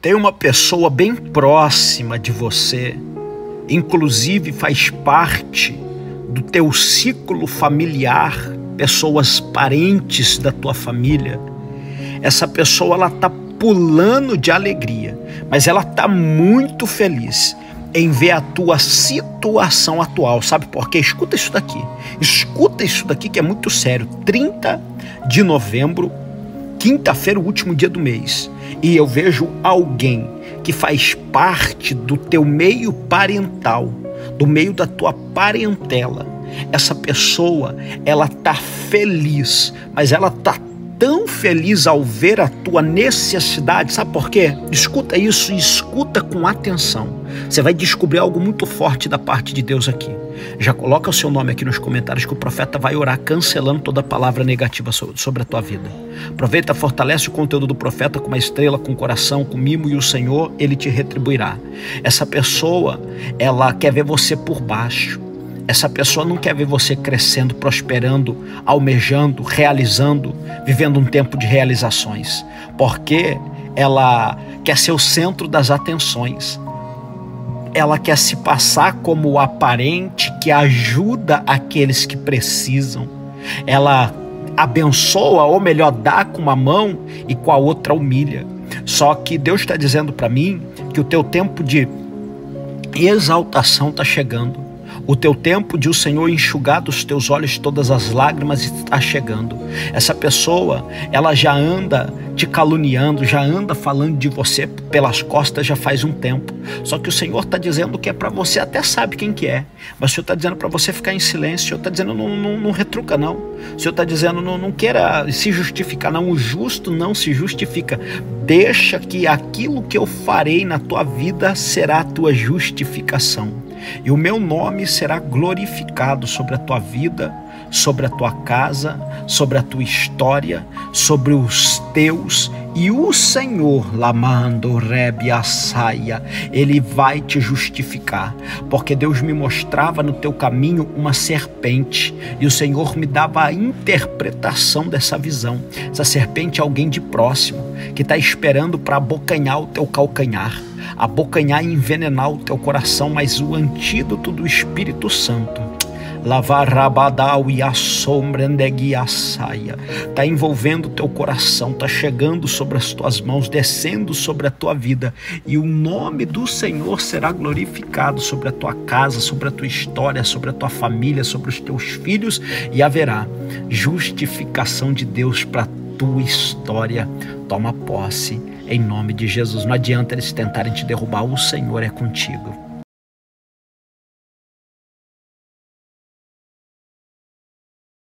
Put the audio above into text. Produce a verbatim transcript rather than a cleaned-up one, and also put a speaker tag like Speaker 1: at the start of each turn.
Speaker 1: Tem uma pessoa bem próxima de você, inclusive faz parte do teu ciclo familiar, pessoas parentes da tua família. Essa pessoa ela tá pulando de alegria, mas ela tá muito feliz em ver a tua situação atual. Sabe por quê? Escuta isso daqui. Escuta isso daqui que é muito sério. trinta de novembro, quinta-feira, o último dia do mês. E eu vejo alguém que faz parte do teu meio parental, do meio da tua parentela. Essa pessoa, ela tá feliz, mas ela tá tão feliz ao ver a tua necessidade. Sabe por quê? Escuta isso e escuta com atenção. Você vai descobrir algo muito forte da parte de Deus aqui. Já coloca o seu nome aqui nos comentários que o profeta vai orar cancelando toda palavra negativa sobre a tua vida. Aproveita, fortalece o conteúdo do profeta com uma estrela, com coração, com mimo, e o Senhor, Ele te retribuirá. Essa pessoa, ela quer ver você por baixo. Essa pessoa não quer ver você crescendo, prosperando, almejando, realizando, vivendo um tempo de realizações, porque ela quer ser o centro das atenções. Ela quer se passar como o aparente que ajuda aqueles que precisam. Ela abençoa, ou melhor, dá com uma mão e com a outra humilha. Só que Deus está dizendo para mim que o teu tempo de exaltação está chegando. O teu tempo de o Senhor enxugar dos teus olhos todas as lágrimas está chegando. Essa pessoa, ela já anda te caluniando, já anda falando de você pelas costas já faz um tempo. Só que o Senhor está dizendo que é para você, até sabe quem que é, mas o Senhor está dizendo para você ficar em silêncio. O Senhor está dizendo, não, não, não retruca não. O Senhor está dizendo, não, não queira se justificar não. O justo não se justifica. Deixa que aquilo que eu farei na tua vida será a tua justificação. E o meu nome será glorificado sobre a tua vida, sobre a tua casa, sobre a tua história, sobre os teus. E o Senhor, lamando rebia saia, Ele vai te justificar. Porque Deus me mostrava no teu caminho uma serpente. E o Senhor me dava a interpretação dessa visão. Essa serpente é alguém de próximo, que está esperando para abocanhar o teu calcanhar, abocanhar e envenenar o teu coração, mas o antídoto do Espírito Santo, lavar rabadau e a sombra a saia, está envolvendo o teu coração, está chegando sobre as tuas mãos, descendo sobre a tua vida, e o nome do Senhor será glorificado sobre a tua casa, sobre a tua história, sobre a tua família, sobre os teus filhos, e haverá justificação de Deus para a tua história. Toma posse em nome de Jesus. Não adianta eles tentarem te derrubar, o Senhor é contigo.